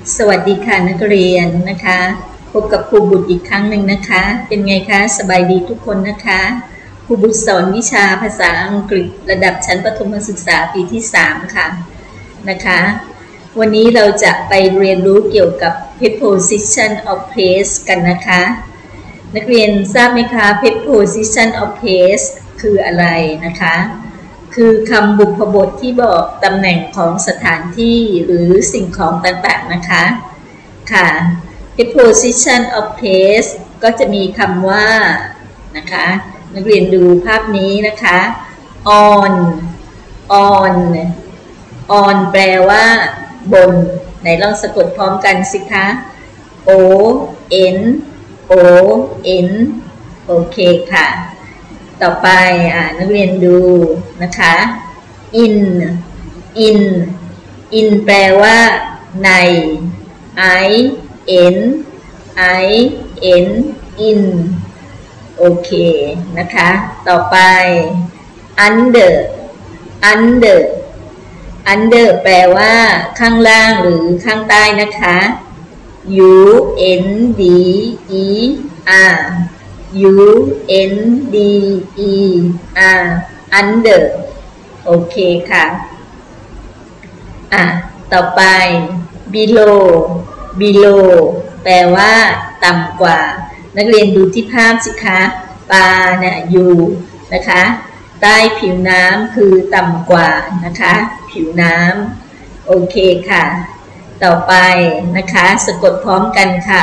สวัสดีค่ะนักเรียนนะคะพบกับครูบุตรอีกครั้งหนึ่งนะคะเป็นไงคะสบายดีทุกคนนะคะครูบุตรสอนวิชาภาษาอังกฤษระดับชั้นประถมศึกษาปีที่3ค่ะนะคะวันนี้เราจะไปเรียนรู้เกี่ยวกับ preposition of place กันนะคะนักเรียนทราบไหมคะ preposition of place คืออะไรนะคะคือคำบุพบทที่บอกตำแหน่งของสถานที่หรือสิ่งของต่างๆนะคะค่ะ preposition of place ก็จะมีคำว่านะคะนักเรียนดูภาพนี้นะคะ on แปลว่าบนไหนลองสะกดพร้อมกันสิคะ o n โอเคค่ะต่อไปนักเรียนดูนะคะ in แปลว่าใน in โอเคนะคะต่อไป under แปลว่าข้างล่างหรือข้างใต้นะคะ under โอเคค่ะต่อไป below แปลว่าต่ำกว่านักเรียนดูที่ภาพสิคะปลาเนี่ยอยู่นะคะใต้ผิวน้ำคือต่ำกว่านะคะผิวน้ำโอเคค่ะต่อไปนะคะสะกดพร้อมกันค่ะ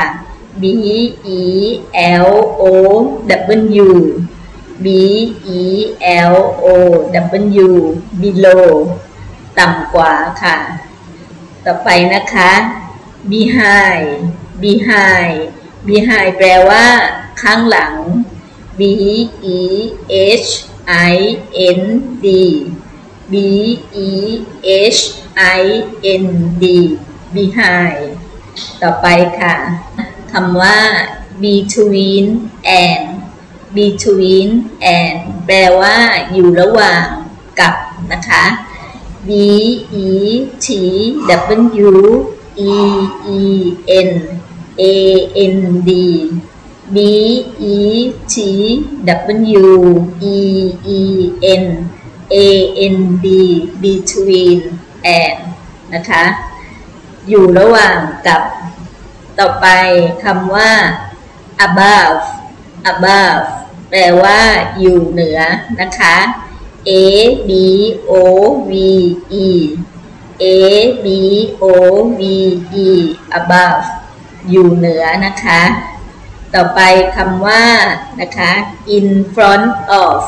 below below ต่ำกว่าค่ะต่อไปนะคะ behind แปลว่าข้างหลัง behind ต่อไปค่ะคำว่า between and แปลว่าอยู่ระหว่างกับนะคะ between and นะคะอยู่ระหว่างกับต่อไปคำว่า above แปลว่าอยู่เหนือนะคะ above above อยู่เหนือนะคะต่อไปคำว่านะคะin front of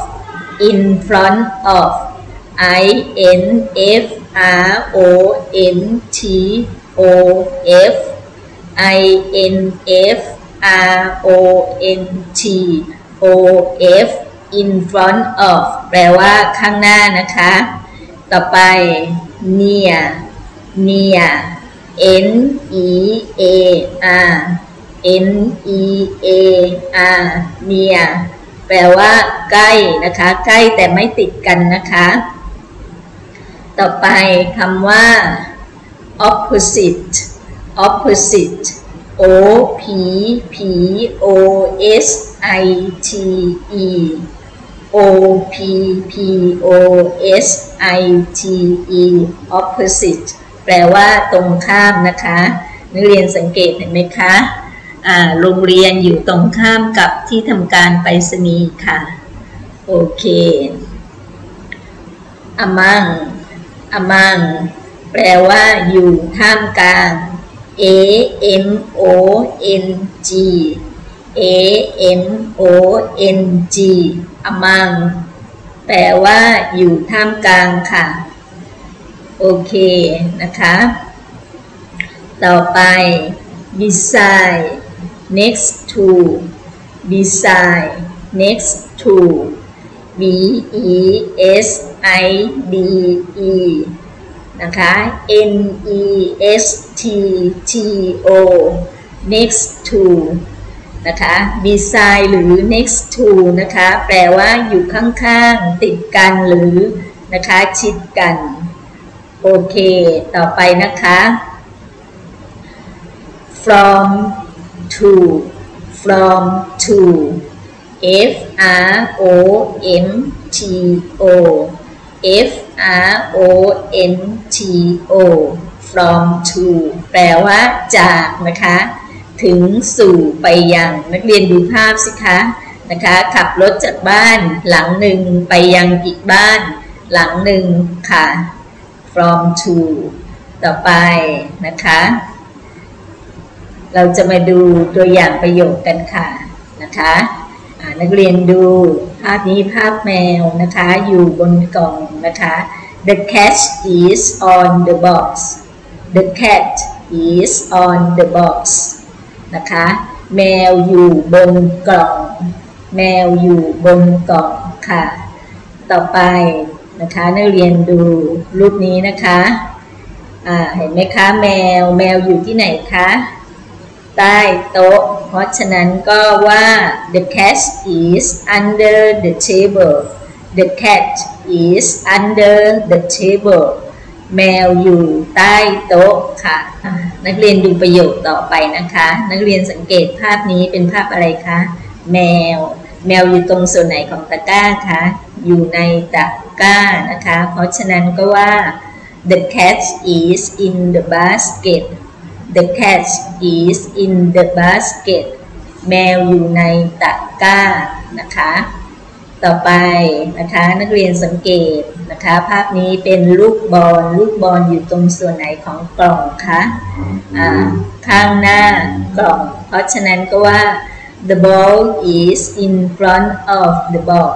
in front of แปลว่าข้างหน้านะคะต่อไป near nearแปลว่าใกล้นะคะใกล้แต่ไม่ติดกันนะคะต่อไปคำว่า opposite opposite แปลว่าตรงข้ามนะคะนักเรียนสังเกตเห็นไหมคะโรงเรียนอยู่ตรงข้ามกับที่ทำการไปรษณีย์ค่ะโอเค among แปลว่าอยู่ท่ามกลาง among แปลว่าอยู่ท่ามกลางค่ะโอเคนะคะต่อไป beside next to besideนะคะ next to นะคะ beside หรือ next to นะคะแปลว่าอยู่ข้างๆติดกันหรือนะคะชิดกันโอเคต่อไปนะคะ from to from to F R O M T O F R O N T O from to แปลว่าจากนะคะถึงสู่ไปยังนักเรียนดูภาพสิคะนะคะขับรถจากบ้านหลังหนึ่งไปยังอีกบ้านหลังหนึ่งค่ะ from to ต่อไปนะคะเราจะมาดูตัวอย่างประโยคกันค่ะนะคะนักเรียนดูภาพนี้ภาพแมวนะคะอยู่บนกล่องนะคะ The cat is on the box The cat is on the box นะคะแมวอยู่บนกล่องแมวอยู่บนกล่องค่ะต่อไปนะคะนักเรียนดูรูปนี้นะคะเห็นไหมคะแมวอยู่ที่ไหนคะใต้โต๊ะเพราะฉะนั้นก็ว่า the cat is under the table the cat is under the table แมวอยู่ใต้โต๊ะค่ะนักเรียนดูประโยคต่อไปนะคะนักเรียนสังเกตภาพนี้เป็นภาพอะไรคะแมวอยู่ตรงส่วนไหนของตะกร้าคะอยู่ในตะกร้านะคะเพราะฉะนั้นก็ว่า the cat is in the basket The cat is in the basket แมวอยู่ในตะกร้านะคะต่อไปนะคะนักเรียนสังเกตนะคะภาพนี้เป็นลูกบอลอยู่ตรงส่วนไหนของกล่องคะข้างหน้ากล่องเพราะฉะนั้นก็ว่า The ball is in front of the box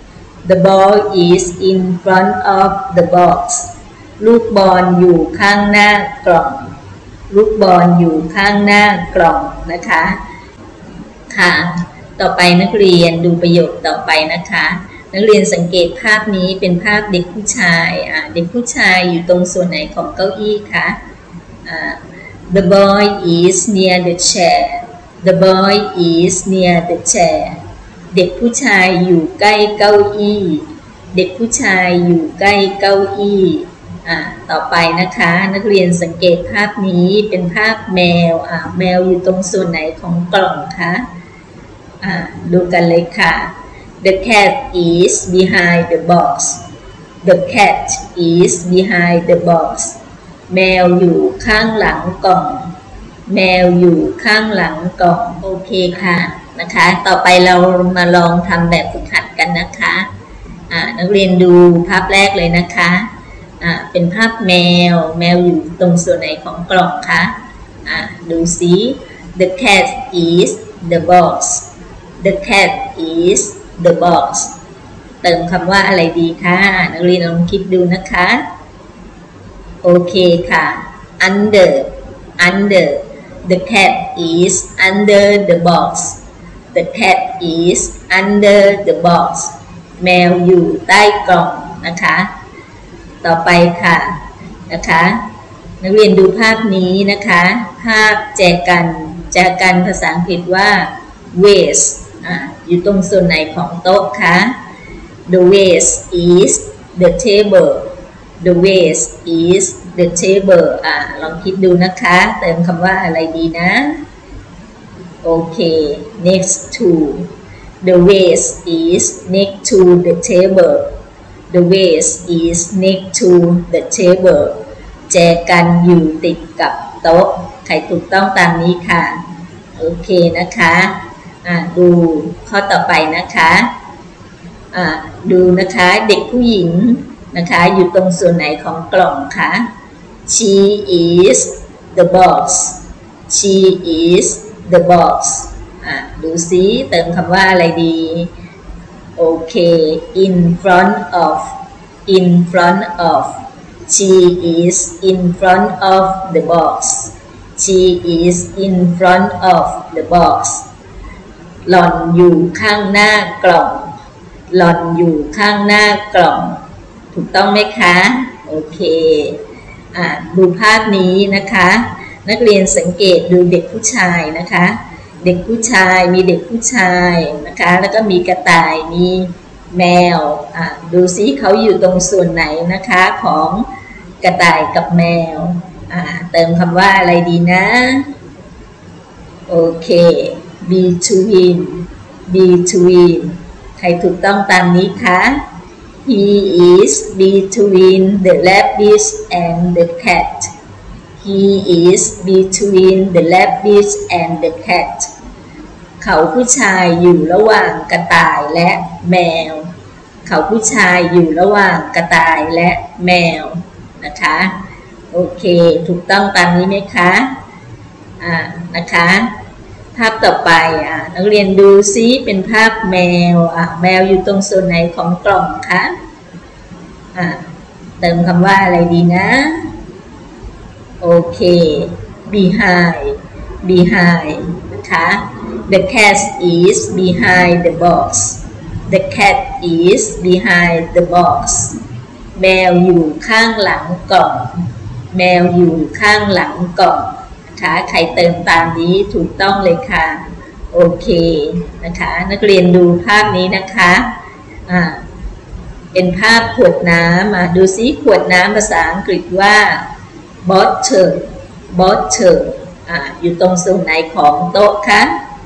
The ball is in front of the box ลูกบอลอยู่ข้างหน้ากล่องลูกบอลอยู่ข้างหน้ากล่องนะคะค่ะต่อไปนักเรียนดูประโยคต่อไปนะคะนักเรียนสังเกตภาพนี้เป็นภาพเด็กผู้ชายเด็กผู้ชายอยู่ตรงส่วนไหนของเก้าอี้คะThe boy is near the chair The boy is near the chair เด็กผู้ชายอยู่ใกล้เก้าอี้เด็กผู้ชายอยู่ใกล้เก้าอี้ต่อไปนะคะนักเรียนสังเกตภาพนี้เป็นภาพแมวแมวอยู่ตรงส่วนไหนของกล่องคะดูกันเลยค่ะ The cat is behind the box The cat is behind the box แมวอยู่ข้างหลังกล่องแมวอยู่ข้างหลังกล่องโอเคค่ะนะคะต่อไปเรามาลองทำแบบฝึกหัดกันนะคะนักเรียนดูภาพแรกเลยนะคะเป็นภาพแมวอยู่ตรงส่วนไหนของกล่องคะดูสิ The cat is the box The cat is the box เติมคำว่าอะไรดีคะนักเรียนลองคิดดูนะคะโอเคค่ะ under The cat is under the box The cat is under the box แมวอยู่ใต้กล่องนะคะต่อไปค่ะนะคะนักเรียนดูภาพนี้นะคะภาพแจกันภาษาอังกฤษว่า vase อยู่ตรงส่วนไหนของโต๊ะคะ The vase is the table The vase is the table ลองคิดดูนะคะเติมคำว่าอะไรดีนะโอเค next to The vase is next to the table The vase is next to the table แจกันอยู่ติดกับโต๊ะใครถูกต้องตามนี้ค่ะโอเคนะคะดูข้อต่อไปนะคะดูนะคะเด็กผู้หญิงนะคะอยู่ตรงส่วนไหนของกล่องคะ She is the box She is the box ดูซิเติมคำว่าอะไรดีโอเค in front of She is in front of the box She is in front of the box หล่อนอยู่ข้างหน้ากล่องหล่อนอยู่ข้างหน้ากล่องถูกต้องไหมคะโอเคดูภาพนี้นะคะนักเรียนสังเกตดูเด็กผู้ชายนะคะเด็กผู้ชายมีเด็กผู้ชายนะคะแล้วก็มีกระต่ายมีแมวดูซิเขาอยู่ตรงส่วนไหนนะคะของกระต่ายกับแมวเติมคำว่าอะไรดีนะโอเค between between ใครถูกต้องตามนี้คะ He is between the rabbit and the cat He is between the rabbit and the cat เขาผู้ชายอยู่ระหว่างกระต่ายและแมวเขาผู้ชายอยู่ระหว่างกระต่ายและแมวนะคะโอเคถูกต้องตามนี้ไหมคะนะคะภาพต่อไปนักเรียนดูซิเป็นภาพแมวแมวอยู่ตรงส่วนไหนของกล่องคะเติมคำว่าอะไรดีนะโอเค behind behind นะคะ the cat is behind the box the cat is behind the box แมวอยู่ข้างหลังกล่องแมวอยู่ข้างหลังกล่องนะคะใครเติมตามนี้ถูกต้องเลยค่ะโอเคนะคะนักเรียนดูภาพนี้นะคะเป็นภาพขวดน้ำดูซิขวดน้ำภาษาอังกฤษว่า bottle bottle อยู่ตรงส่วนไหนของโต๊ะคะ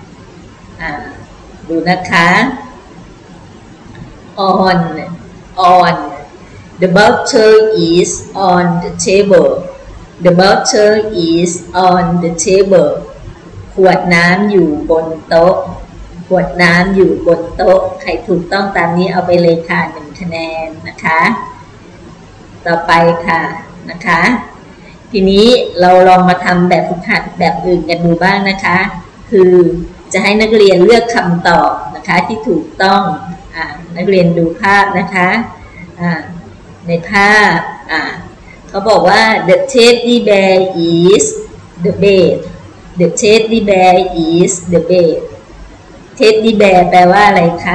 ดูนะคะ on the bottle is on the table the bottle is on the table ขวดน้ำอยู่บนโต๊ะขวดน้ำอยู่บนโต๊ะใครถูกต้องตามนี้เอาไปเลยค่ะ1คะแนนนะคะต่อไปค่ะนะคะทีนี้เราลองมาทำแบบฝึกหัดแบบอื่นกันดูบ้างนะคะคือจะให้นักเรียนเลือกคำตอบนะคะที่ถูกต้องนักเรียนดูภาพนะคะในภาพเขาบอกว่า the teddy bear is the bed the teddy bear is the bed teddy bear แปลว่าอะไรคะ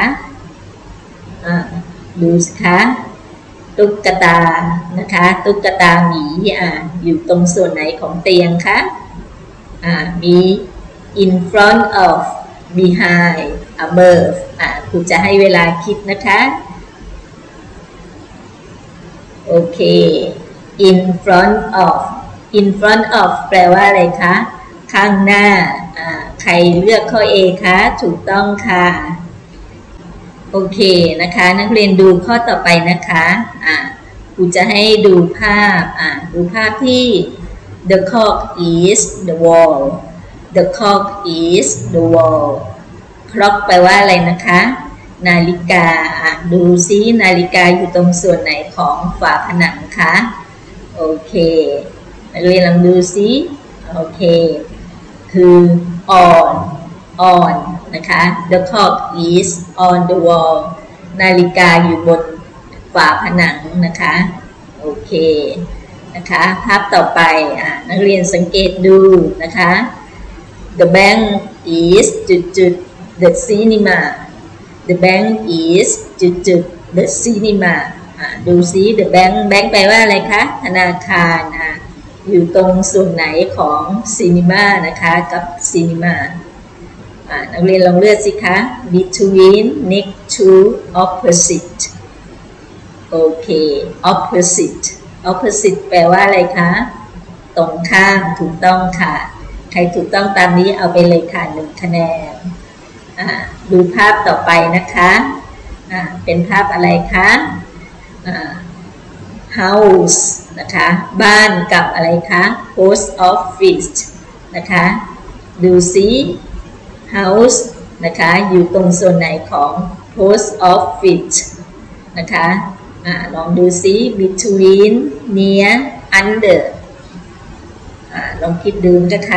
ดูสิคะตุ๊กตานะคะตุ๊กตาหมีอยู่ตรงส่วนไหนของเตียงคะมี in front of behind above ครูจะให้เวลาคิดนะคะโอเค in front of แปลว่าอะไรคะข้างหน้าใครเลือกข้อ A คะถูกต้องค่ะโอเคนะคะนักเรียนดูข้อต่อไปนะคะครูจะให้ดูภาพดูภาพที่ the clock is the wall the clock is the wall clock แปลว่าอะไรนะคะนาฬิกาดูซินาฬิกาอยู่ตรงส่วนไหนของฝาผนังคะโอเคนักเรียนลองดูซิโอเคคือ on นะคะ the clock is on the wall นาฬิกาอยู่บนฝาผนังนะคะโอเคนะคะภาพต่อไปนักเรียนสังเกตดูนะคะ the bank is the cinema the bank is the cinema ดูซิ the bank แปลว่าอะไรคะธนาคารอยู่ตรงส่วนไหนของ cinema นะคะกับ cinema นักเรียนลองเลือกสิคะ between next to opposite โอเค opposite แปลว่าอะไรคะตรงข้ามถูกต้องค่ะใครถูกต้องตามนี้เอาไปเลยค่ะ1คะแนนดูภาพต่อไปนะคะเป็นภาพอะไรคะhouse นะคะบ้านกับอะไรคะ post office นะคะดูซิ house นะคะอยู่ตรงส่วนไหนของ post office นะคะลองดูซิ between near under ลองคิดดูนะคะ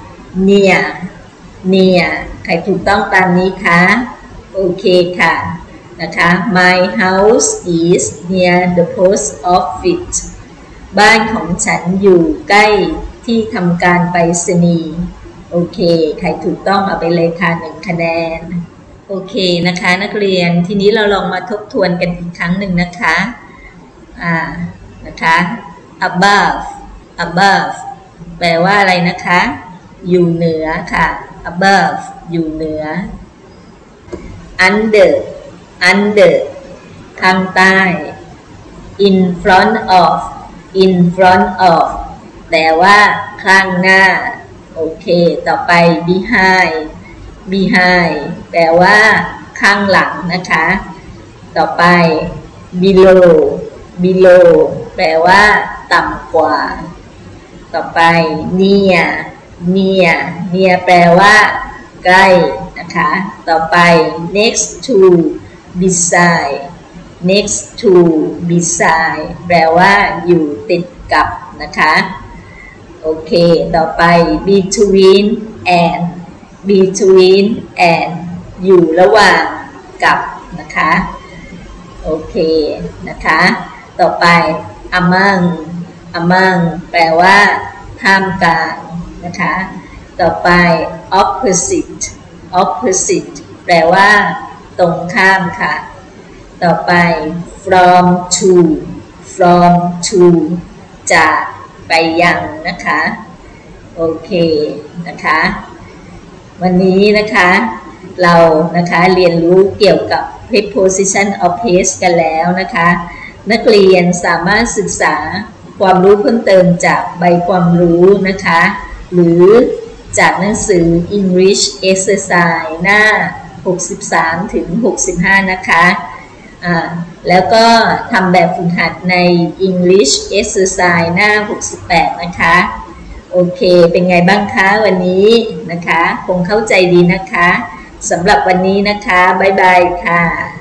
near ใครถูกต้องตามนี้คะโอเคค่ะนะคะ my house is near the post office บ้านของฉันอยู่ใกล้ที่ทำการไปรษณีย์โอเคใครถูกต้องเอาไปเลยค่ะ1คะแนนโอเคนะคะนักเรียนทีนี้เราลองมาทบทวนกันอีกครั้งหนึ่งนะคะนะคะ above แปลว่าอะไรนะคะอยู่เหนือค่ะ above อยู่เหนือ under ข้างใต้ in front of แปลว่าข้างหน้าโโอเคต่อไป behind แปลว่าข้างหลังนะคะต่อไป below แปลว่าต่ำกว่าต่อไป near แปลว่าใกล้นะคะต่อไป next to beside แปลว่าอยู่ติดกับนะคะโอเคต่อไป between and อยู่ระหว่างกับนะคะโอเคนะคะต่อไป among แปลว่าท่ามกลางนะคะต่อไป opposite แปลว่าตรงข้ามค่ะต่อไป from to จากไปยังนะคะโอเคนะคะวันนี้นะคะเรานะคะเรียนรู้เกี่ยวกับ preposition of place กันแล้วนะคะนักเรียนสามารถศึกษาความรู้เพิ่มเติมจากใบความรู้นะคะหรือจากหนังสือ English Exercise หน้า63ถึง65นะคะแล้วก็ทำแบบฝึกหัดใน English Exercise หน้า68นะคะโอเคเป็นไงบ้างคะวันนี้นะคะคงเข้าใจดีนะคะสำหรับวันนี้นะคะบ๊ายบายค่ะ